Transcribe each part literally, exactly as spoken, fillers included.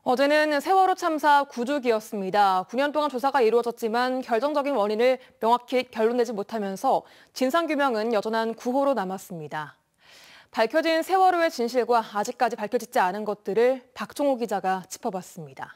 어제는 세월호 참사 구 주기였습니다. 구 년 동안 조사가 이루어졌지만 결정적인 원인을 명확히 결론내지 못하면서 진상규명은 여전한 구호로 남았습니다. 밝혀진 세월호의 진실과 아직까지 밝혀지지 않은 것들을 박종호 기자가 짚어봤습니다.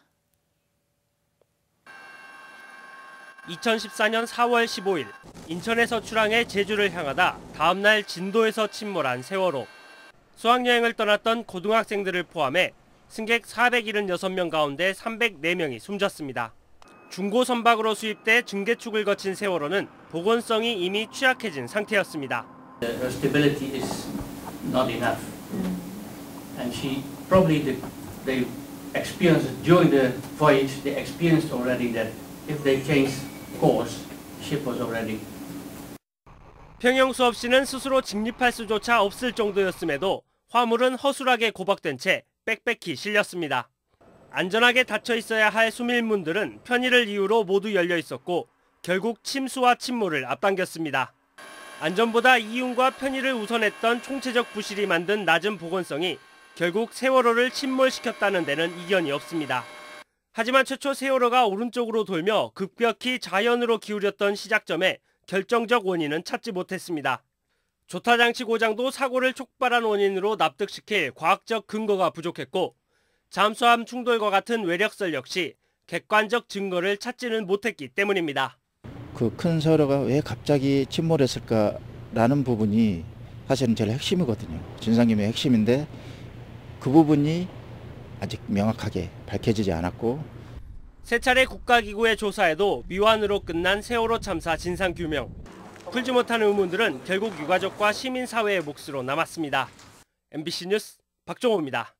이천십사 년 사월 십오일 인천에서 출항해 제주를 향하다 다음 날 진도에서 침몰한 세월호. 수학여행을 떠났던 고등학생들을 포함해 승객 사백칠십육 명 가운데 삼백사 명이 숨졌습니다. 중고 선박으로 수입돼 증개축을 거친 세월호는 복원성이 이미 취약해진 상태였습니다. Her stability is not enough, and she probably the, they experienced during the voyage. They experienced already that if they changed course, ship was already. 평형수 없이는 스스로 직립할 수조차 없을 정도였음에도 화물은 허술하게 고박된 채 빽빽히 실렸습니다. 안전하게 닫혀 있어야 할 수밀문들은 편의를 이유로 모두 열려 있었고 결국 침수와 침몰을 앞당겼습니다. 안전보다 이윤과 편의를 우선했던 총체적 부실이 만든 낮은 복원성이 결국 세월호를 침몰시켰다는 데는 이견이 없습니다. 하지만 최초 세월호가 오른쪽으로 돌며 급격히 좌연으로 기울였던 시작점에 결정적 원인은 찾지 못했습니다. 조타장치 고장도 사고를 촉발한 원인으로 납득시킬 과학적 근거가 부족했고 잠수함 충돌과 같은 외력설 역시 객관적 증거를 찾지는 못했기 때문입니다. 그 큰 세월호가 왜 갑자기 침몰했을까라는 부분이 사실은 제일 핵심이거든요. 진상규명의 핵심인데 그 부분이 아직 명확하게 밝혀지지 않았고 세 차례 국가기구의 조사에도 미완으로 끝난 세월호 참사 진상규명. 풀지 못한 의문들은 결국 유가족과 시민사회의 몫으로 남았습니다. 엠비씨 뉴스 박종호입니다.